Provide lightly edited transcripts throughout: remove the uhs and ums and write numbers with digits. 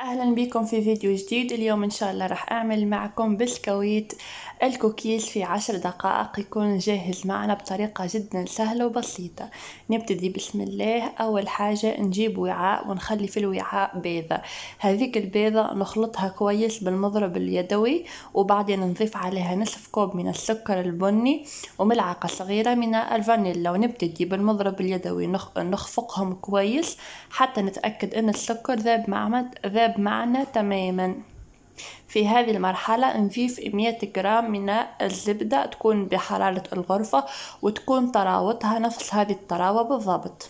اهلا بكم في فيديو جديد. اليوم ان شاء الله راح اعمل معكم بسكويت الكوكيز في 10 دقائق، يكون جاهز معنا بطريقة جدا سهلة وبسيطة. نبتدي بسم الله. اول حاجة نجيب وعاء ونخلي في الوعاء بيضة. هذيك البيضة نخلطها كويس بالمضرب اليدوي، وبعدين نضيف عليها نصف كوب من السكر البني وملعقة صغيرة من الفانيلا، ونبتدي بالمضرب اليدوي نخفقهم كويس حتى نتأكد ان السكر ذاب معنا تماما. في هذه المرحلة نضيف 100 جرام من الزبدة، تكون بحرارة الغرفة وتكون طراوتها نفس هذه الطراوة بالضبط.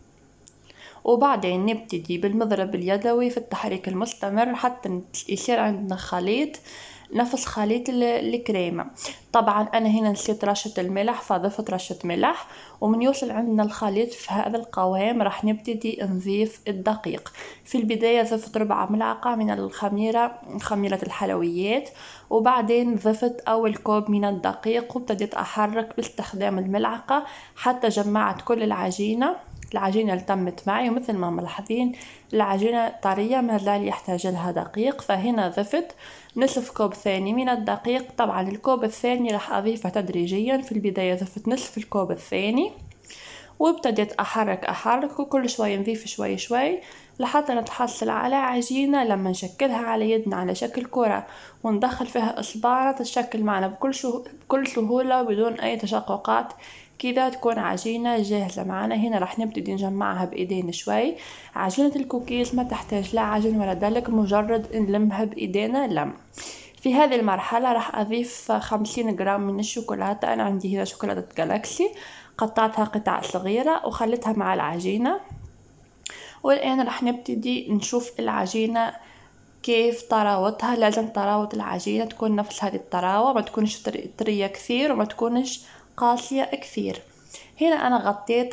وبعدين نبتدي بالمضرب اليدوي في التحريك المستمر حتى يصير عندنا خليط نفس خليط الكريمة. طبعا انا هنا نسيت رشة الملح فضفت رشة ملح. ومن يوصل عندنا الخليط في هذا القوام راح نبتدي نضيف الدقيق. في البداية ضفت ربع ملعقة من خميرة الحلويات، وبعدين ضفت اول كوب من الدقيق وابتديت احرك باستخدام الملعقة حتى جمعت كل العجينة التمت معي. ومثل ما ملاحظين العجينة طرية ما زال يحتاج لها دقيق، فهنا ضفت نصف كوب ثاني من الدقيق. طبعا الكوب الثاني راح اضيفه تدريجيا. في البداية ضفت نصف الكوب الثاني وابتديت احرك وكل شوي نضيف شوي شوي لحتى نتحصل على عجينة لما نشكلها على يدنا على شكل كرة وندخل فيها اصبعنا تتشكل معنا بكل سهولة بدون اي تشققات. كذا تكون عجينة جاهزة معنا. هنا راح نبتدي نجمعها بايدينا شوي. عجينة الكوكيز ما تحتاج لا عجن ولا دلك، مجرد نلمها بايدينا لم. في هذه المرحلة راح اضيف 50 جرام من الشوكولاتة. انا عندي هنا شوكولاتة جالاكسي، قطعتها قطع صغيرة وخليتها مع العجينة. والآن راح نبتدي نشوف العجينة كيف طراوتها. لازم طراوة العجينة تكون نفس هذه الطراوة، ما تكونش طرية كثير وما تكونش قاسية كثير. هنا أنا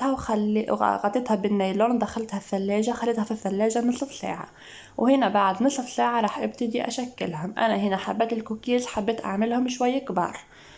غطيتها بالنايلون، دخلتها الثلاجة، خليتها في الثلاجة نصف ساعة. وهنا بعد نصف ساعة راح ابتدي أشكلهم. أنا هنا حبات الكوكيز حبيت أعملهم شوية كبار،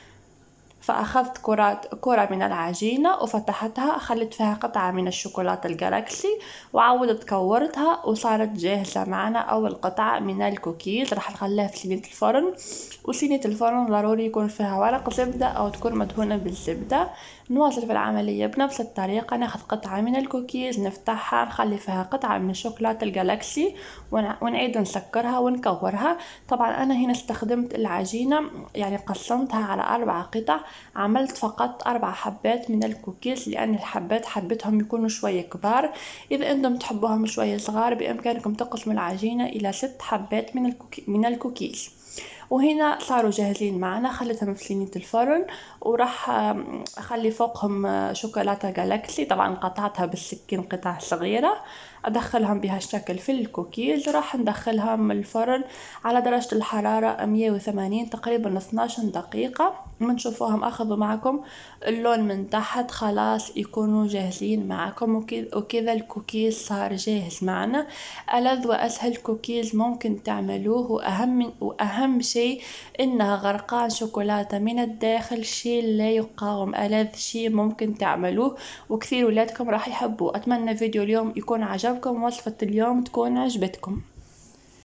فأخذت كرة من العجينة وفتحتها، خليت فيها قطعة من الشوكولاتة الجالاكسي وعودت كورتها وصارت جاهزة معنا أول قطعة من الكوكيز. راح نخليها في صينية الفرن، وصينية الفرن ضروري يكون فيها ورق زبدة أو تكون مدهونة بالزبدة. نواصل في العملية بنفس الطريقة. ناخذ قطعة من الكوكيز نفتحها، نخلي فيها قطعة من الشوكولاتة الجالاكسي ونعيد نسكرها ونكورها. طبعا أنا هنا استخدمت العجينة يعني قسمتها على 4 قطع. عملت فقط 4 حبات من الكوكيز لأن الحبات حبتهم يكونوا شوية كبار. إذا أنتم تحبوهم شوية صغار بإمكانكم تقسموا العجينة إلى 6 حبات من الكوكيز. وهنا صاروا جاهزين معنا. خليتهم في صينية الفرن وراح أخلي فوقهم شوكولاتة جالاكسي. طبعا قطعتها بالسكين قطع صغيرة، أدخلهم بهالشكل في الكوكيز. راح ندخلهم الفرن على درجة الحرارة 180 تقريبا 12 دقيقة. من تشوفوهم أخذوا معكم اللون من تحت خلاص يكونوا جاهزين معكم. وكذا الكوكيز صار جاهز معنا. ألذ وأسهل كوكيز ممكن تعملوه، وأهم شيء إنها غرقان شوكولاتة من الداخل، شيء لا يقاوم. ألذ شيء ممكن تعملوه وكثير ولادكم راح يحبوه. أتمنى فيديو اليوم يكون عجبكم، وصفة اليوم تكون عجبتكم.